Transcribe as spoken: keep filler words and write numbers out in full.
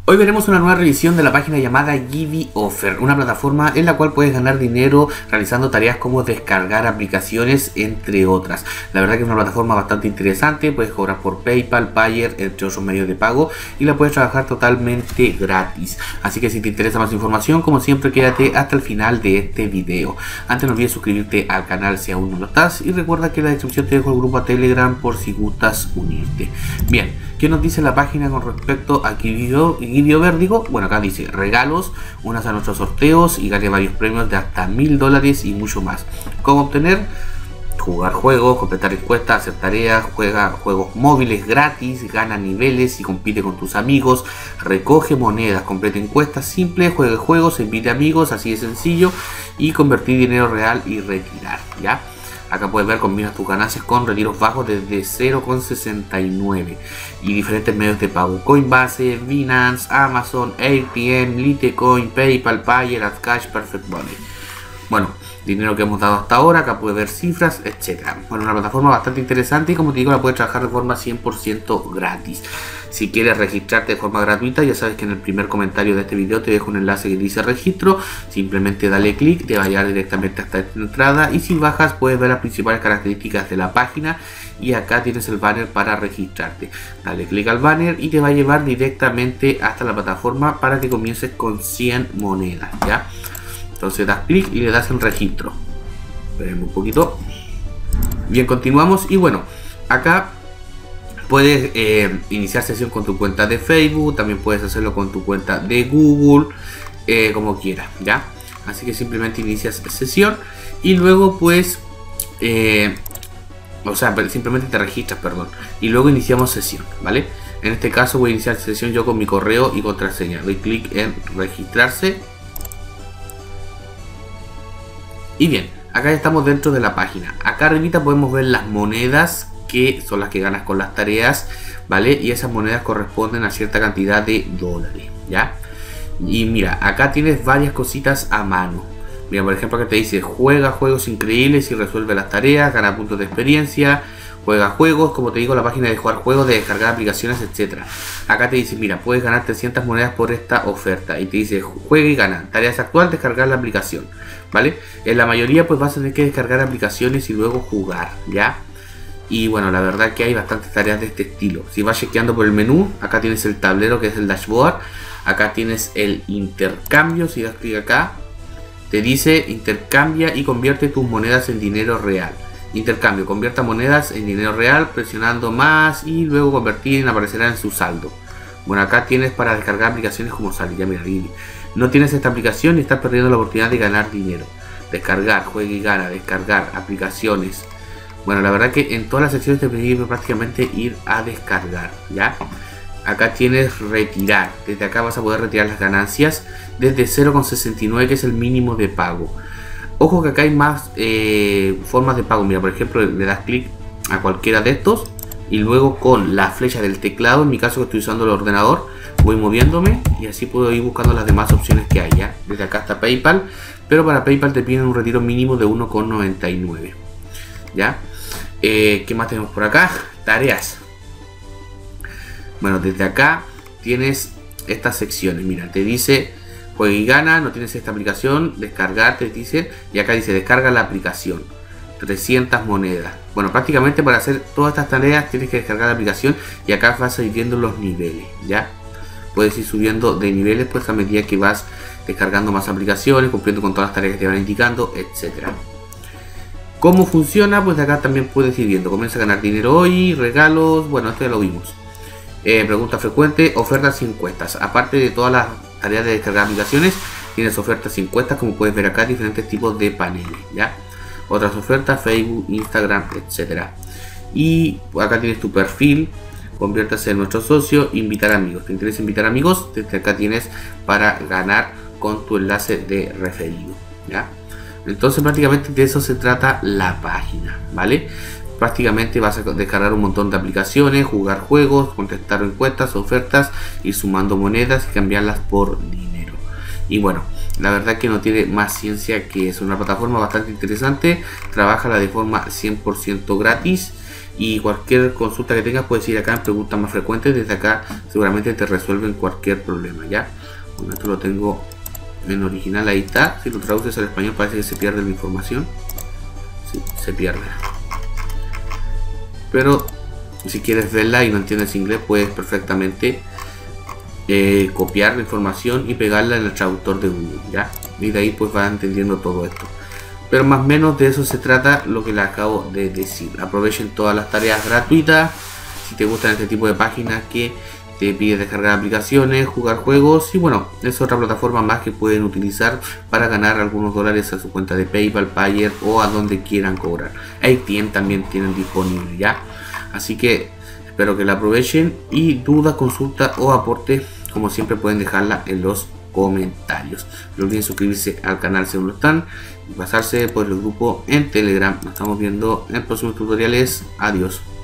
Hoy veremos una nueva revisión de la página llamada GiveOffer, una plataforma en la cual puedes ganar dinero realizando tareas como descargar aplicaciones, entre otras. La verdad que es una plataforma bastante interesante, puedes cobrar por PayPal, Payeer, entre otros medios de pago, y la puedes trabajar totalmente gratis. Así que si te interesa más información, como siempre, quédate hasta el final de este video. Antes no olvides suscribirte al canal si aún no lo estás, y recuerda que en la descripción te dejo el grupo a Telegram por si gustas unirte. Bien, ¿qué nos dice la página con respecto a GiveOffer? Digo, bueno, acá dice regalos, unas a nuestros sorteos y gane varios premios de hasta mil dólares y mucho más. ¿Cómo obtener? Jugar juegos, completar encuestas, hacer tareas, juega juegos móviles gratis, gana niveles y compite con tus amigos, recoge monedas, completa encuestas simples, juegue juegos, invite amigos, así de sencillo, y convertir dinero real y retirar, ¿ya? Acá puedes ver, combinas tus ganancias con retiros bajos desde cero coma sesenta y nueve y diferentes medios de pago: Coinbase, Binance, Amazon, A T M, Litecoin, PayPal, Payeer, AdCash, Perfect Money. Bueno, dinero que hemos dado hasta ahora, acá puedes ver cifras, etcétera. Bueno, una plataforma bastante interesante y, como te digo, la puedes trabajar de forma cien por ciento gratis. Si quieres registrarte de forma gratuita, ya sabes que en el primer comentario de este video te dejo un enlace que dice registro. Simplemente dale clic, te va a llevar directamente hasta esta entrada, y si bajas puedes ver las principales características de la página, y acá tienes el banner para registrarte. Dale clic al banner y te va a llevar directamente hasta la plataforma para que comiences con cien monedas, ¿ya? Entonces das clic y le das en registro. Esperemos un poquito. Bien, continuamos. Y bueno, acá puedes eh, iniciar sesión con tu cuenta de Facebook. También puedes hacerlo con tu cuenta de Google, eh, como quieras, ¿ya? Así que simplemente inicias sesión y luego pues eh, o sea, simplemente te registras, perdón, y luego iniciamos sesión, ¿vale? En este caso voy a iniciar sesión yo con mi correo y contraseña. Doy clic en registrarse. Y bien, acá ya estamos dentro de la página. Acá arribita podemos ver las monedas, que son las que ganas con las tareas, ¿vale? Y esas monedas corresponden a cierta cantidad de dólares, ¿ya? Y mira, acá tienes varias cositas a mano. Mira, por ejemplo, acá te dice juega juegos increíbles y resuelve las tareas, gana puntos de experiencia, juega juegos, como te digo, la página de jugar juegos, de descargar aplicaciones, etcétera. Acá te dice, mira, puedes ganar trescientas monedas por esta oferta, y te dice juega y gana. Tareas actual, descargar la aplicación, ¿vale? En la mayoría pues vas a tener que descargar aplicaciones y luego jugar, ¿ya? Y bueno, la verdad que hay bastantes tareas de este estilo. Si vas chequeando por el menú, acá tienes el tablero, que es el dashboard. Acá tienes el intercambio. Si das clic acá, te dice intercambia y convierte tus monedas en dinero real. Intercambio, convierta monedas en dinero real presionando más y luego convertir, aparecerá en su saldo. Bueno, acá tienes para descargar aplicaciones como sale. Ya mira, no tienes esta aplicación y estás perdiendo la oportunidad de ganar dinero. Descargar, juega y gana, descargar aplicaciones. Bueno, la verdad que en todas las secciones te permite prácticamente ir a descargar, ¿ya? Acá tienes retirar. Desde acá vas a poder retirar las ganancias desde cero coma sesenta y nueve, que es el mínimo de pago. Ojo que acá hay más eh, formas de pago. Mira, por ejemplo, le das clic a cualquiera de estos y luego con la flecha del teclado, en mi caso que estoy usando el ordenador, voy moviéndome y así puedo ir buscando las demás opciones que hay, ¿ya? Desde acá hasta PayPal, pero para PayPal te piden un retiro mínimo de uno coma noventa y nueve, ¿ya? Eh, ¿Qué más tenemos por acá? Tareas. Bueno, desde acá tienes estas secciones. Mira, te dice juega y gana, no tienes esta aplicación, descargar, te dice, y acá dice descarga la aplicación, trescientas monedas. Bueno, prácticamente para hacer todas estas tareas tienes que descargar la aplicación, y acá vas a ir viendo los niveles, ¿ya? Puedes ir subiendo de niveles pues a medida que vas descargando más aplicaciones, cumpliendo con todas las tareas que te van indicando, etcétera. ¿Cómo funciona? Pues de acá también puedes ir viendo. Comienza a ganar dinero hoy, regalos, bueno, esto ya lo vimos. Eh, pregunta frecuente, ofertas y encuestas. Aparte de todas las tareas de descargar aplicaciones, tienes ofertas y encuestas, como puedes ver acá, diferentes tipos de paneles, ¿ya? Otras ofertas, Facebook, Instagram, etcétera. Y acá tienes tu perfil, conviértase en nuestro socio, invitar amigos. ¿Te interesa invitar amigos? Desde acá tienes para ganar con tu enlace de referido, ¿ya? Entonces prácticamente de eso se trata la página, ¿vale? Prácticamente vas a descargar un montón de aplicaciones, jugar juegos, contestar encuestas, ofertas, ir sumando monedas y cambiarlas por dinero. Y bueno, la verdad que no tiene más ciencia que es una plataforma bastante interesante. Trabájala de forma cien por ciento gratis y cualquier consulta que tengas puedes ir acá en preguntas más frecuentes. Desde acá seguramente te resuelven cualquier problema. Ya, bueno, esto lo tengo en original, ahí está. Si lo traduces al español parece que se pierde la información. Sí, se pierde, pero si quieres verla y no entiendes inglés, puedes perfectamente eh, copiar la información y pegarla en el traductor de Google, ya, y de ahí pues vas entendiendo todo esto. Pero más o menos de eso se trata lo que les acabo de decir. Aprovechen todas las tareas gratuitas. Si te gustan este tipo de páginas que te pide descargar aplicaciones, jugar juegos, y bueno, es otra plataforma más que pueden utilizar para ganar algunos dólares a su cuenta de PayPal, Payer o a donde quieran cobrar. A T M también tienen disponible, ya. Así que espero que la aprovechen, y dudas, consultas o aportes, como siempre, pueden dejarla en los comentarios. No olviden suscribirse al canal si aún lo están y pasarse por el grupo en Telegram. Nos estamos viendo en próximos tutoriales. Adiós.